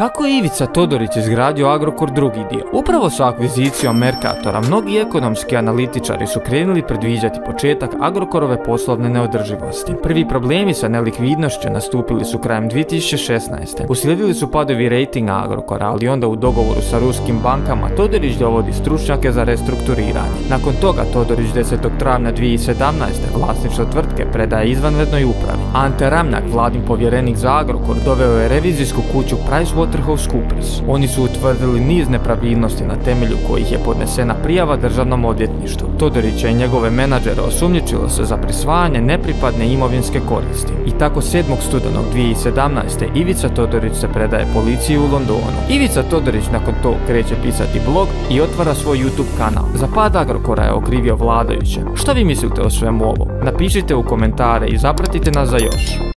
Kako je Ivica Todorić izgradio Agrokor drugi dio? Upravo sa akvizicijom Mercatora mnogi ekonomski analitičari su krenuli predviđati početak Agrokorove poslovne neodrživosti. Prvi problemi sa nelikvidnošću nastupili su krajem 2016. Uslijedili su padovi rejtinga Agrokora, ali onda u dogovoru sa ruskim bankama Todorić dovodi stručnjake za restrukturiranje. Nakon toga Todorić 10. travnja 2017. vlasništvo tvrtke predaje izvanrednoj upravi. Ante Ramljak, vladin povjerenik za Agrokor, doveo je revizijsku kuću PricewaterhouseCoopers. Oni su utvrdili niz nepravilnosti na temelju kojih je podnesena prijava državnom odvjetništvu. Todorića i njegove menadžere osumnjičilo se za prisvajanje nepripadne imovinske koristi. I tako 7. studenog 2017. Ivica Todorić se predaje policiji u Londonu. Ivica Todorić nakon tog kreće pisati blog i otvara svoj YouTube kanal. Za pad Agrokora je okrivio vladajuće. Što vi mislite o svemu ovom? Napišite u komentare i zapratite nas za još.